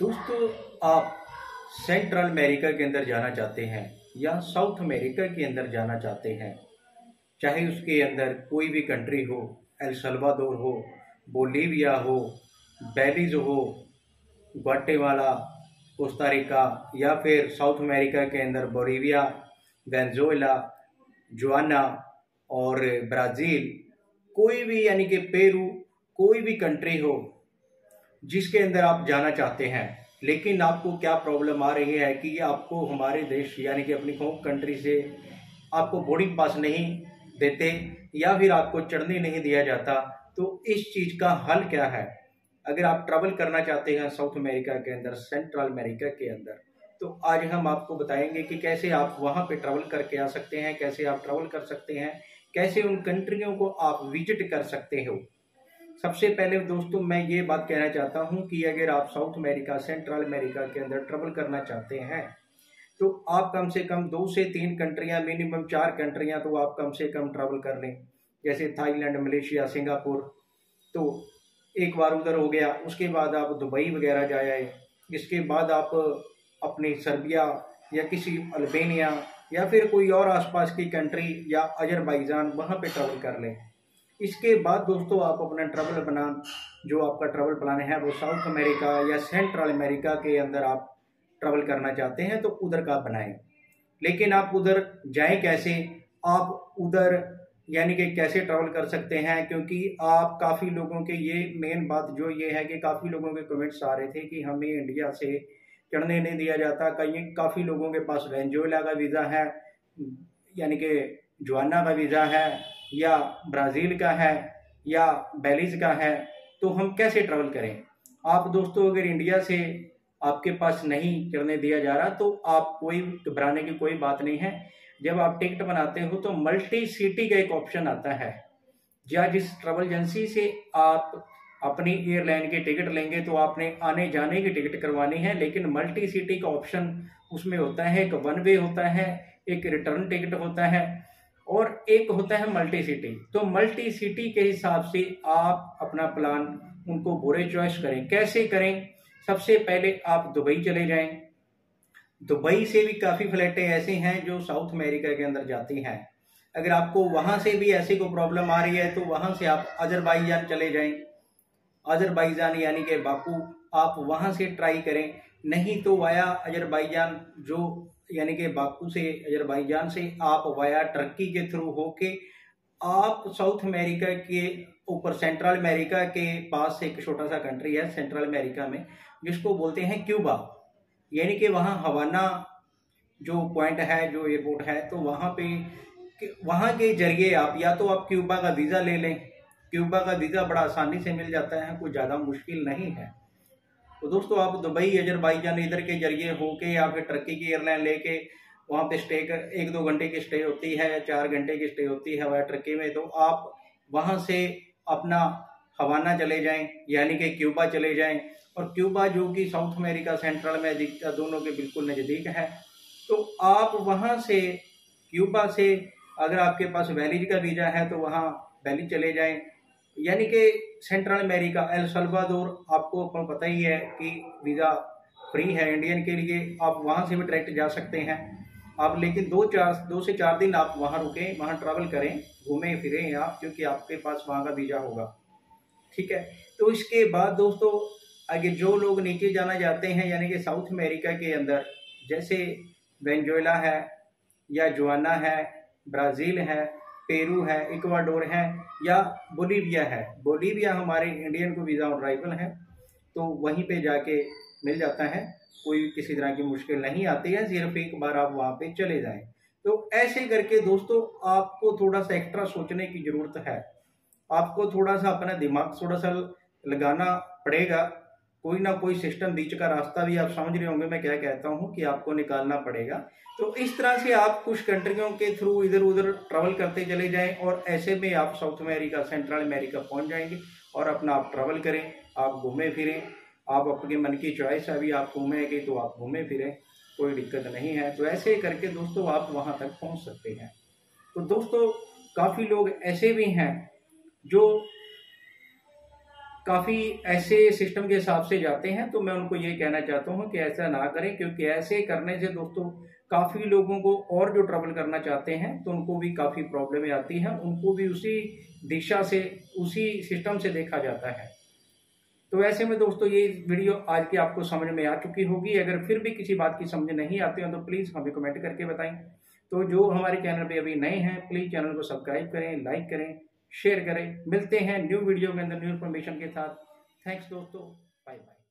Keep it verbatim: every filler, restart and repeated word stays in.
दोस्तों, आप central America के अंदर जाना चाहते हैं या साउथ अमेरिका के अंदर जाना चाहते हैं, चाहे उसके अंदर कोई भी कंट्री हो, एल सल्वाडोर हो, बोलीविया हो, बेलीज हो, ग्वाटेमाला, कोस्टा रिका, या फिर साउथ अमेरिका के अंदर बोलीविया, वेनेजुएला, गुयाना और ब्राज़ील, कोई भी यानी कि पेरू, कोई भी कंट्री हो जिसके अंदर आप जाना चाहते हैं, लेकिन आपको क्या प्रॉब्लम आ रही है कि आपको हमारे देश यानी कि अपनी होम कंट्री से आपको बोर्डिंग पास नहीं देते या फिर आपको चढ़ने नहीं दिया जाता। तो इस चीज़ का हल क्या है? अगर आप ट्रैवल करना चाहते हैं साउथ अमेरिका के अंदर, सेंट्रल अमेरिका के अंदर, तो आज हम आपको बताएंगे कि कैसे आप वहां पे ट्रैवल करके आ सकते हैं, कैसे आप ट्रैवल कर सकते हैं, कैसे उन कंट्रियों को आप विजिट कर सकते हो। सबसे पहले दोस्तों मैं ये बात कहना चाहता हूं कि अगर आप साउथ अमेरिका, सेंट्रल अमेरिका के अंदर ट्रैवल करना चाहते हैं तो आप कम से कम दो से तीन कंट्रियां, मिनिमम चार कंट्रियां तो आप कम से कम ट्रैवल कर लें, जैसे थाईलैंड, मलेशिया, सिंगापुर। तो एक बार उधर हो गया, उसके बाद आप दुबई वगैरह जाए, इसके बाद आप अपनी सर्बिया या किसी अल्बानिया या फिर कोई और आसपास की कंट्री या अजरबैजान, वहाँ पे ट्रैवल कर लें। इसके बाद दोस्तों आप अपना ट्रैवल बना जो आपका ट्रैवल प्लान है वो साउथ अमेरिका या सेंट्रल अमेरिका के अंदर आप ट्रैवल करना चाहते हैं तो उधर का बनाएं। लेकिन आप उधर जाएं कैसे? आप उधर यानी कि कैसे ट्रैवल कर सकते हैं? क्योंकि आप काफ़ी लोगों के ये मेन बात जो ये है कि काफ़ी लोगों के कमेंट्स आ रहे थे कि हमें इंडिया से चढ़ने नहीं दिया जाता। कई काफ़ी लोगों के पास वेनेजुएला का वीज़ा है, यानी कि गुयाना का वीज़ा है, या ब्राज़ील का है, या बेलीज का है, तो हम कैसे ट्रैवल करें? आप दोस्तों अगर इंडिया से आपके पास नहीं चढ़ने दिया जा रहा तो आप कोई घबराने की कोई बात नहीं है। जब आप टिकट बनाते हो तो मल्टी सिटी का एक ऑप्शन आता है, या जिस ट्रैवल एजेंसी से आप अपनी एयरलाइन की टिकट लेंगे तो आपने आने जाने की टिकट करवानी है, लेकिन मल्टी सिटी का ऑप्शन उसमें होता है। एक वन वे होता है, एक रिटर्न टिकट होता है और एक होता है मल्टी सिटी। तो मल्टी सिटी के हिसाब से आप अपना प्लान उनको बुरे चॉइस करें। कैसे करें? सबसे पहले आप दुबई चले जाएं। दुबई से भी काफ़ी फ्लाइटें ऐसी हैं जो साउथ अमेरिका के अंदर जाती हैं। अगर आपको वहां से भी ऐसी कोई प्रॉब्लम आ रही है तो वहां से आप अजरबैजान चले जाएं। अजरबैजान यानी कि बाकू, आप वहां से ट्राई करें। नहीं तो वाया अजरबैजान, जो यानी कि बाकू से, अजरबैजान से आप वाया टर्की के थ्रू होके आप साउथ अमेरिका के ऊपर, सेंट्रल अमेरिका के पास एक छोटा सा कंट्री है सेंट्रल अमेरिका में जिसको बोलते हैं क्यूबा, यानी कि वहाँ हवाना जो पॉइंट है, जो एयरपोर्ट है, तो वहाँ पे वहाँ के जरिए आप या तो आप क्यूबा का वीज़ा ले लें। क्यूबा का वीज़ा बड़ा आसानी से मिल जाता है, कोई ज़्यादा मुश्किल नहीं है। तो दोस्तों आप दुबई, अजरबैजान इधर के जरिए होके या फिर टर्की की एयरलाइन लेके वहाँ पे स्टे कर, एक दो घंटे की स्टे होती है, चार घंटे की स्टे होती है वह टर्की में, तो आप वहाँ से अपना हवाना चले जाएं, यानी कि क्यूबा चले जाएं। और क्यूबा जो कि साउथ अमेरिका, सेंट्रल अमेरिका दोनों के बिल्कुल नज़दीक है, तो आप वहाँ से क्यूबा से अगर आपके पास बेलीज का वीज़ा है तो वहाँ बेलीज चले जाएं। यानी कि सेंट्रल अमेरिका, एल सल्वाडोर, आपको पता ही है कि वीज़ा फ्री है इंडियन के लिए, आप वहाँ से भी डायरेक्ट जा सकते हैं आप। लेकिन दो चार दो से चार दिन आप वहाँ रुकें, वहाँ ट्रैवल करें, घूमें फिरें आप, क्योंकि आपके पास वहाँ का वीज़ा होगा। ठीक है। तो इसके बाद दोस्तों आगे जो लोग नीचे जाना चाहते हैं, यानी कि साउथ अमेरिका के अंदर, जैसे वेनेजुएला है, या गुयाना है, ब्राज़ील है, पेरू है, इक्वाडोर है, या बोलीविया है। बोलीविया हमारे इंडियन को वीज़ा ऑन अराइवल है, तो वहीं पे जाके मिल जाता है, कोई किसी तरह की मुश्किल नहीं आती है, सिर्फ एक बार आप वहाँ पे चले जाएं। तो ऐसे करके दोस्तों आपको थोड़ा सा एक्स्ट्रा सोचने की ज़रूरत है, आपको थोड़ा सा अपना दिमाग थोड़ा सा लगाना पड़ेगा। कोई ना कोई सिस्टम, बीच का रास्ता भी आप समझ रहे होंगे मैं क्या कहता हूँ, कि आपको निकालना पड़ेगा। तो इस तरह से आप कुछ कंट्रियों के थ्रू इधर उधर ट्रैवल करते चले जाएं और ऐसे में आप साउथ अमेरिका, सेंट्रल अमेरिका पहुंच जाएंगे और अपना आप ट्रैवल करें, आप घूमें फिरें, आप अपने मन की चॉइस है, अभी आप घूमेंगे तो आप घूमें फिरें, कोई दिक्कत नहीं है। तो ऐसे करके दोस्तों आप वहाँ तक पहुँच सकते हैं। तो दोस्तों काफ़ी लोग ऐसे भी हैं जो काफ़ी ऐसे सिस्टम के हिसाब से जाते हैं। तो मैं उनको ये कहना चाहता हूँ कि ऐसा ना करें, क्योंकि ऐसे करने से दोस्तों काफ़ी लोगों को और जो ट्रैवल करना चाहते हैं तो उनको भी काफ़ी प्रॉब्लमें आती हैं, उनको भी उसी दिशा से उसी सिस्टम से देखा जाता है। तो ऐसे में दोस्तों ये वीडियो आज की आपको समझ में आ चुकी होगी। अगर फिर भी किसी बात की समझ नहीं आती हो तो प्लीज़ हमें कमेंट करके बताएं। तो जो हमारे चैनल पे अभी नए हैं प्लीज़ चैनल को सब्सक्राइब करें, लाइक करें, शेयर करें। मिलते हैं न्यू वीडियो के अंदर न्यू इन्फॉर्मेशन के साथ। थैंक्स दोस्तों, बाय बाय।